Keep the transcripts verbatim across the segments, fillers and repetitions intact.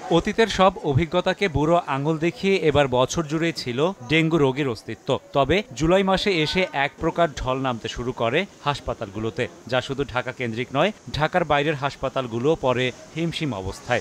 অতীতের সব অভিজ্ঞতাকে বুড়ো আঙুল দেখিয়ে এবার বছর জুড়ে ছিল ডেঙ্গু রোগের অস্তিত্ব। তবে জুলাই মাসে এসে এক প্রকার ঢল নামতে শুরু করে হাসপাতালগুলোতে, যা শুধু ঢাকা কেন্দ্রিক নয়, ঢাকার বাইরের হাসপাতালগুলো পরে হিমশিম অবস্থায়।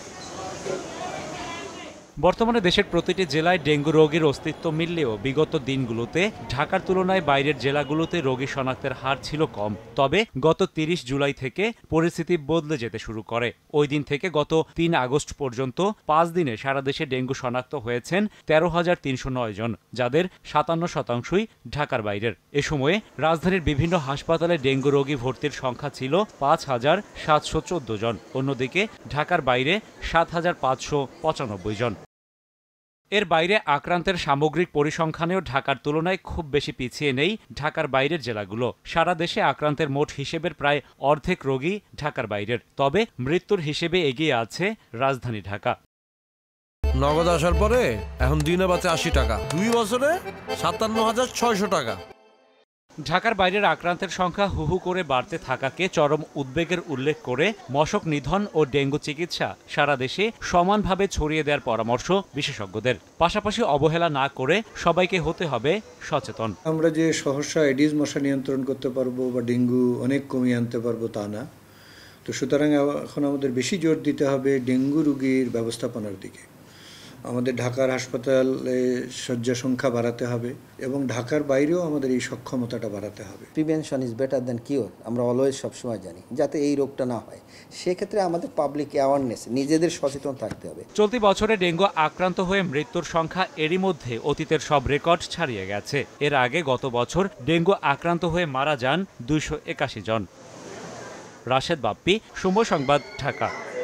বর্তমানে দেশের প্রতিটি জেলায় ডেঙ্গু রোগের অস্তিত্ব মিললেও বিগত দিনগুলোতে ঢাকার তুলনায় বাইরের জেলাগুলোতে রোগী শনাক্তের হার ছিল কম। তবে গত তিরিশ জুলাই থেকে পরিস্থিতি বদলে যেতে শুরু করে। ওই দিন থেকে গত তিন আগস্ট পর্যন্ত পাঁচ দিনে সারা দেশে ডেঙ্গু শনাক্ত হয়েছেন তেরো হাজার তিনশো নয় জন, যাদের সাতান্ন শতাংশই ঢাকার বাইরের। এ সময়ে রাজধানীর বিভিন্ন হাসপাতালে ডেঙ্গু রোগী ভর্তির সংখ্যা ছিল পাঁচ হাজার সাতশো চোদ্দ জন। অন্যদিকে ঢাকার বাইরে সাত হাজার পাঁচশো পঁচানব্বই জন। এর বাইরে আক্রান্তের সামগ্রিক পরিসংখ্যানেও ঢাকার তুলনায় খুব বেশি পিছিয়ে নেই ঢাকার বাইরের জেলাগুলো। সারা দেশে আক্রান্তের মোট হিসেবের প্রায় অর্ধেক রোগী ঢাকার বাইরের। তবে মৃত্যুর হিসেবে এগিয়ে আছে রাজধানী ঢাকা। নগদ আসার পরে এখন দিনে বাঁচে আশি টাকা, দুই বছরে সাতান্ন হাজার ছয়শো টাকা। ঢাকার বাইরের আক্রান্তের সংখ্যা হু হু করে বাড়তে থাকাকে চরম উদ্বেগের উল্লেখ করে মশক নিধন ও ডেঙ্গু চিকিৎসা সারা দেশে সমানভাবে ছড়িয়ে দেওয়ার পরামর্শ বিশেষজ্ঞদের। পাশাপাশি অবহেলা না করে সবাইকে হতে হবে সচেতন। আমরা যে সহসা এডিস মশা নিয়ন্ত্রণ করতে পারবো বা ডেঙ্গু অনেক কমিয়ে আনতে পারবো তা না। তো সুতরাং এখন আমাদের বেশি জোর দিতে হবে ডেঙ্গু রোগীর ব্যবস্থাপনার দিকে। আমাদের ঢাকার হাসপাতালে শয্যা সংখ্যা বাড়াতে হবে এবং ঢাকার বাইরেও আমাদের এই সক্ষমতাটা বাড়াতে হবে। Prevention is better than cure, আমরা অলওয়েজ সবসময় জানি, যাতে এই রোগটা না হয়। সেক্ষেত্রে আমাদের পাবলিক অ্যাওয়ারনেস, নিজেদের সচেতন থাকতে হবে। চলতি বছরে ডেঙ্গু আক্রান্ত হয়ে মৃত্যুর সংখ্যা এরই মধ্যে অতীতের সব রেকর্ড ছাড়িয়ে গেছে। এর আগে গত বছর ডেঙ্গু আক্রান্ত হয়ে মারা যান দুইশো একাশি জন। রাশেদ বাপ্পি, সময় সংবাদ, ঢাকা।